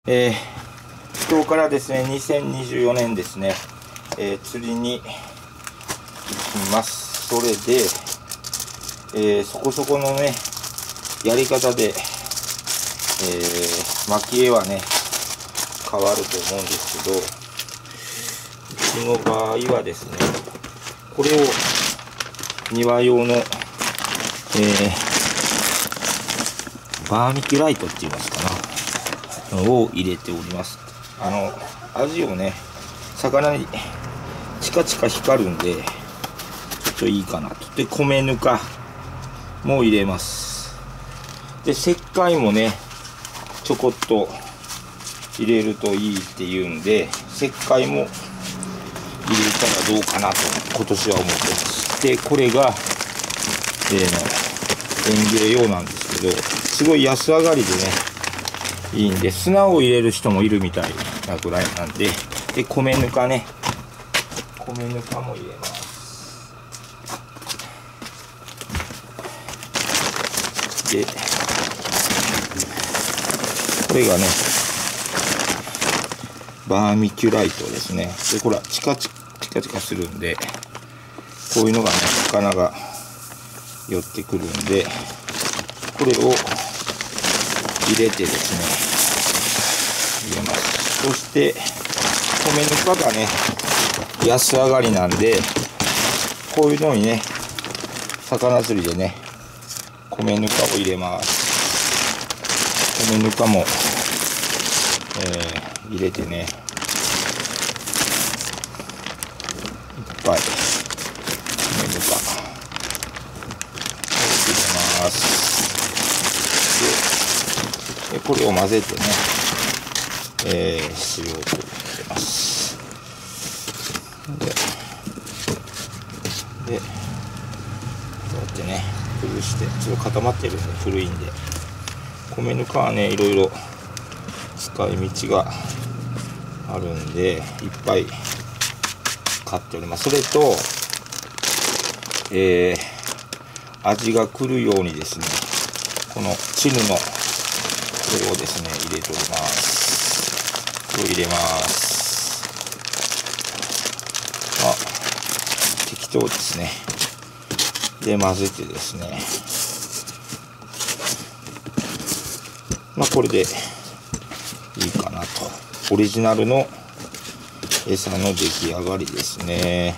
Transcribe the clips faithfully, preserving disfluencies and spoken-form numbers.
えー、今日からですね、にせんにじゅうよねんですね、えー、釣りに行きます。それで、えー、そこそこのね、やり方で、えー、巻き絵はね、変わると思うんですけど、うちの場合はですね、これを庭用の、えー、バーミキュライトって言いますかな。を入れております。あの味をね、魚にチカチカ光るんでちょっといいかなと。で、米ぬかも入れます。で、石灰もねちょこっと入れるといいっていうんで、石灰も入れたらどうかなと今年は思ってます。で、これが、えー、園芸用なんですけど、すごい安上がりでねいいんで、砂を入れる人もいるみたいなぐらいなんで、で、米ぬかね、米ぬかも入れます。で、これがね、バーミキュライトですね。で、ほら、チカチカチカチカするんで、こういうのがね、魚が寄ってくるんで、これを入れてですね、入れます。そして米ぬかがね安上がりなんで、こういうのにね、魚釣りでね米ぬかを入れます。米ぬかも、えー、入れてね、いっぱい米ぬか入れます。でこれを混ぜてね、えー、塩を入れます。で、でこうやってね崩して、ちょっと固まってるんで古いんで、米ぬかはねいろいろ使い道があるんでいっぱい買っております。それと、えー、味が来るようにですね、このチヌのこれをですね入れております。これを入れます。あ、適当ですね。で、混ぜてですね、まあこれでいいかなと。オリジナルの餌の出来上がりですね。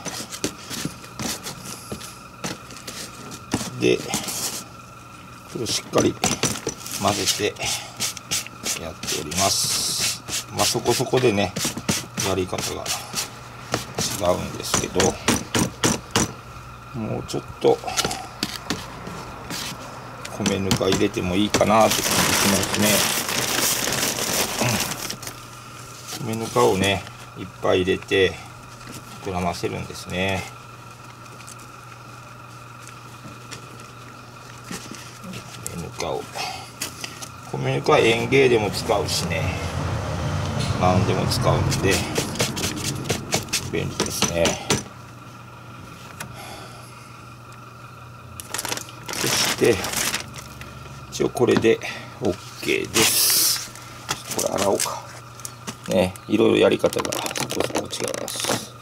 で、これをしっかり混ぜてやっております。まあそこそこでねやり方が違うんですけど、もうちょっと米ぬか入れてもいいかなって感じしますね。うん、米ぬかをねいっぱい入れて膨らませるんですね。米ぬかを米ぬかは園芸でも使うしね、何でも使うんで便利ですね。そして一応これで OK です。これ洗おうかね。いろいろやり方がそこそこ違います。